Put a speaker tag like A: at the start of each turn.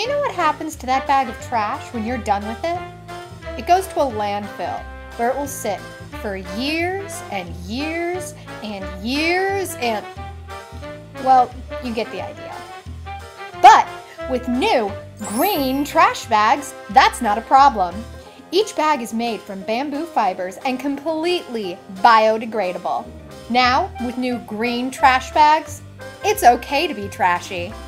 A: you know what happens to that bag of trash when you're done with it? It goes to a landfill where it will sit for years and years and years and, well, you get the idea. But with new green trash bags, that's not a problem. Each bag is made from bamboo fibers and completely biodegradable. Now, with new green trash bags, it's okay to be trashy.